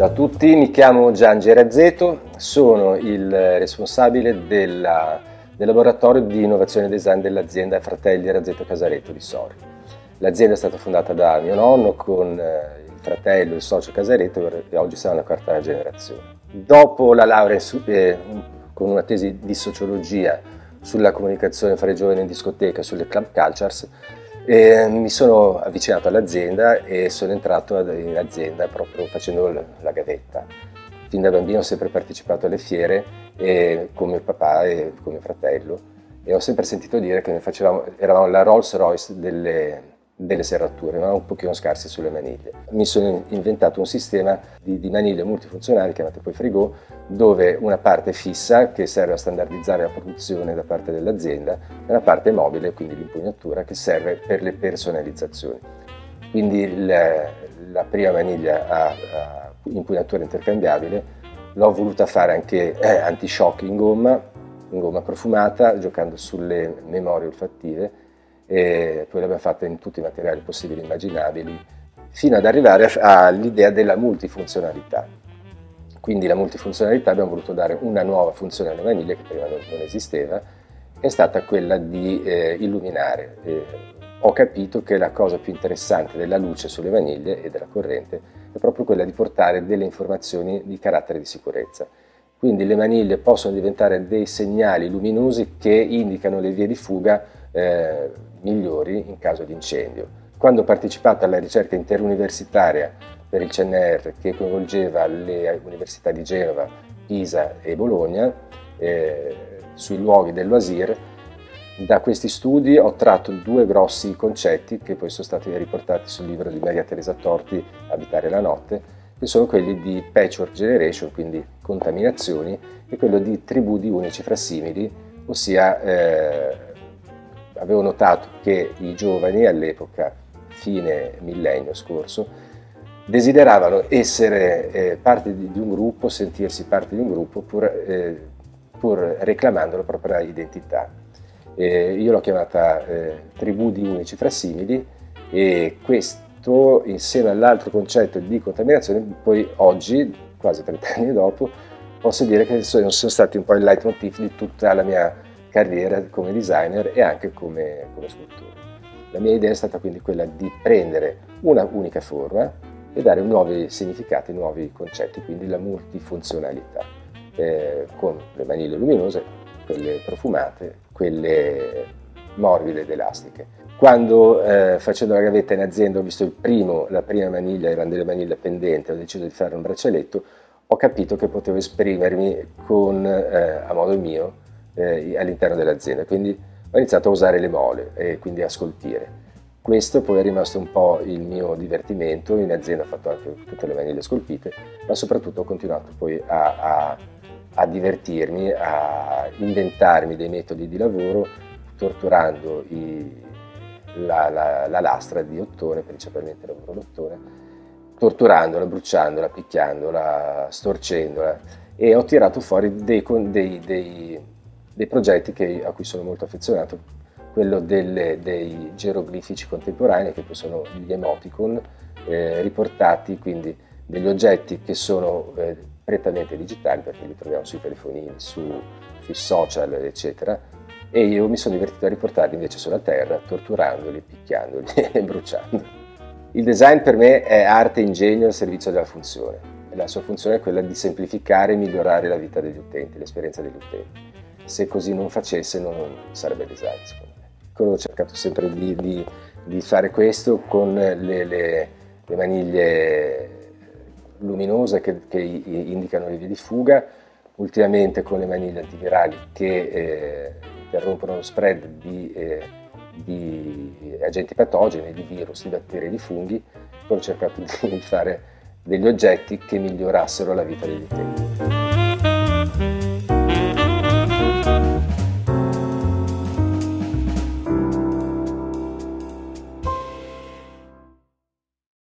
Ciao a tutti, mi chiamo Gian Gerazzeto, sono il responsabile del laboratorio di innovazione e design dell'azienda Fratelli Razzetto Casaretto di Sori. L'azienda è stata fondata da mio nonno con il fratello e il socio Casaretto e oggi siamo alla quarta generazione. Dopo la laurea con una tesi di sociologia sulla comunicazione fra i giovani in discoteca, sulle club cultures, mi sono avvicinato all'azienda e sono entrato in azienda proprio facendo la gavetta. Fin da bambino ho sempre partecipato alle fiere come papà e come fratello e ho sempre sentito dire che eravamo la Rolls Royce delle serrature, ma un pochino scarsi sulle maniglie. Mi sono inventato un sistema di maniglie multifunzionali chiamate poi Frigo, dove una parte fissa che serve a standardizzare la produzione da parte dell'azienda e una parte mobile, quindi l'impugnatura, che serve per le personalizzazioni. Quindi la prima maniglia a impugnatura intercambiabile l'ho voluta fare anche anti-shock in gomma profumata, giocando sulle memorie olfattive, e poi l'abbiamo fatta in tutti i materiali possibili e immaginabili, fino ad arrivare all'idea della multifunzionalità. Quindi la multifunzionalità abbiamo voluto dare una nuova funzione alle maniglie che prima non esisteva, che è stata quella di illuminare. Ho capito che la cosa più interessante della luce sulle maniglie e della corrente è proprio quella di portare delle informazioni di carattere di sicurezza. Quindi le maniglie possono diventare dei segnali luminosi che indicano le vie di fuga migliori in caso di incendio. Quando ho partecipato alla ricerca interuniversitaria per il CNR che coinvolgeva le università di Genova, Pisa e Bologna sui luoghi dell'Oasir, da questi studi ho tratto due grossi concetti che poi sono stati riportati sul libro di Maria Teresa Torti, Abitare la notte, che sono quelli di patchwork generation, quindi contaminazioni, e quello di tribù di unici frasimili, ossia avevo notato che i giovani all'epoca, fine millennio scorso, desideravano essere parte di un gruppo, sentirsi parte di un gruppo, pur reclamando la propria identità. Io l'ho chiamata tribù di unici frasimili, e questo, insieme all'altro concetto di contaminazione, poi oggi, quasi 30 anni dopo, posso dire che sono stati un po' il leitmotiv di tutta la mia carriera come designer e anche come scultore. La mia idea è stata quindi quella di prendere una unica forma e dare nuovi significati, nuovi concetti, quindi la multifunzionalità, con le maniglie luminose, quelle profumate, quelle morbide ed elastiche. Quando facendo la gavetta in azienda ho visto la prima maniglia, erano delle maniglie pendenti, ho deciso di fare un braccialetto, ho capito che potevo esprimermi a modo mio all'interno dell'azienda, quindi ho iniziato a usare le mole e quindi a scolpire. Questo poi è rimasto un po' il mio divertimento. In azienda ho fatto anche tutte le maniglie scolpite, ma soprattutto ho continuato poi a divertirmi, a inventarmi dei metodi di lavoro, torturando la lastra di ottone, principalmente lavoro d'ottone, torturandola, bruciandola, picchiandola, storcendola, e ho tirato fuori dei progetti a cui sono molto affezionato, quello dei geroglifici contemporanei, che poi sono gli emoticon, riportati, quindi degli oggetti che sono prettamente digitali, perché li troviamo sui telefonini, sui social, eccetera, e io mi sono divertito a riportarli invece sulla terra, torturandoli, picchiandoli e bruciando. Il design per me è arte e ingegno al servizio della funzione. La sua funzione è quella di semplificare e migliorare la vita degli utenti, l'esperienza degli utenti. Se così non facesse non sarebbe design, secondo me. Ho cercato sempre di fare questo con le maniglie luminose che indicano le vie di fuga, ultimamente con le maniglie antivirali che interrompono lo spread di agenti patogeni, di virus, di batteri e di funghi. Ho cercato di fare degli oggetti che migliorassero la vita degli utenti.